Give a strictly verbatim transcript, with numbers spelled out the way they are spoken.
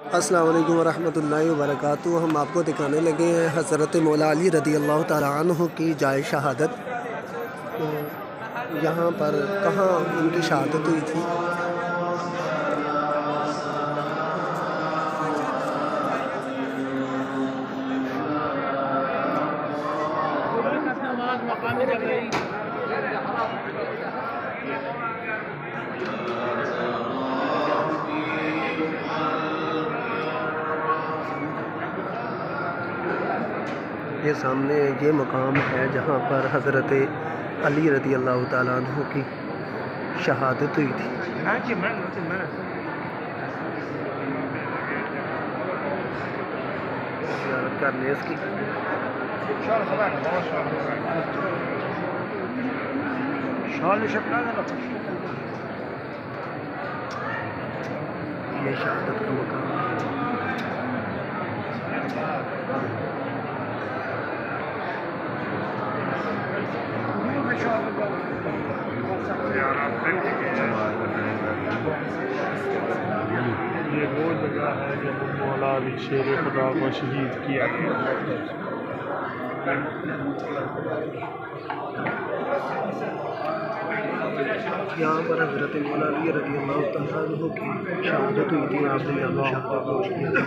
अस्सलाम वालेकुम वरहमतुल्लाहि वबरकातुहू। हम आपको दिखाने लगे हैं हज़रत मौला अली रदी अल्लाह तआला अन्हु की जाए शहादत। तो यहाँ पर कहाँ उनकी शहादत हुई थी। ये सामने ये मकाम है जहाँ पर हज़रत अली रदी अल्लाह तआला अन्हु की शहादत हुई थी। ज़ियारत करने इसकी ये शहादत का मकाम है। ये वो जगह है जब मौला अली शेर खुदा को शहीद किया। यहाँ पर हज़रत मौला अली रज़ी अल्लाह तआला अन्हु की शहादत हुई थी। आपने यहाँ शहादत नोश किया।